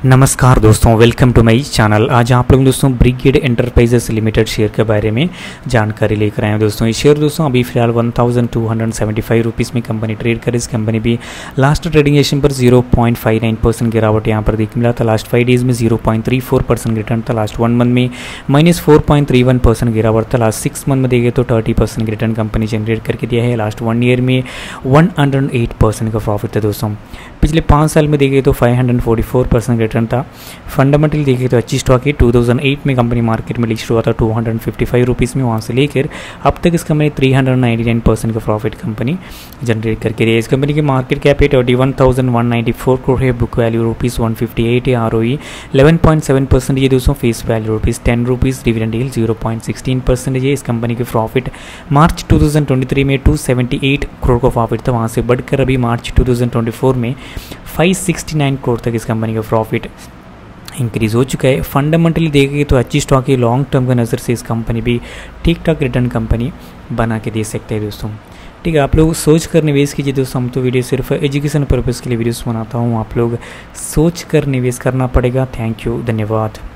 नमस्कार दोस्तों, welcome to my channel. आज आप लोग दोस्तों ब्रिगेड एंटरप्राइजेस लिमिटेड शेयर के बारे में जानकारी लेकर आए हैं। दोस्तों ये शेयर दोस्तों अभी फिलहाल 1275 रुपीज़ में कंपनी ट्रेड कर। इस कंपनी भी लास्ट ट्रेडिंग सेशन पर 0.59% गिरावट यहाँ पर देख मिला था। लास्ट 5 डेज में 0.34% रिटर्न था। लास्ट 1 मंथ में -4.31% गिरावट था। लास्ट 6 मंथ में देखे तो 30% रिटर्न कंपनी जनरेट करके दिया है। लास्ट 1 ईयर में 108% का प्रॉफिट था। दोस्तों पिछले 5 साल में देखे तो 544% रिटर्न था। फंडामेंटली देखे तो अच्छी स्टॉक है। 2008 में कंपनी मार्केट में लिस्ट हुआ था 255 रुपीज़ में। वहाँ से लेकर अब तक इस कंपनी 399% का प्रॉफिट कंपनी जनरेट करके रही है। इस कंपनी की मार्केट कैप है 21,194 करोड़ है। बुक वैल्यू ₹158 है। ROE 11.7% ये दोस्तों। फेस वैल्यू ₹10 डिविडेंड यील्ड 0.16% है। इस कंपनी की प्रॉफिट मार्च 2023 में 278 करोड़ का प्रॉफिट था। वहाँ से बढ़कर अभी मार्च 2024 में 569 करोड़ तक इस कंपनी का प्रॉफिट इंक्रीज़ हो चुका है। फंडामेंटली देखेंगे तो अच्छी स्टॉक है। लॉन्ग टर्म की नज़र से इस कंपनी भी ठीक ठाक रिटर्न कंपनी बना के दे सकते हैं। दोस्तों ठीक है, आप लोग सोच कर निवेश कीजिए। दोस्तों हम तो वीडियो सिर्फ एजुकेशन पर्पज़ के लिए वीडियोस बनाता हूँ। आप लोग सोच कर निवेश करना पड़ेगा। थैंक यू, धन्यवाद।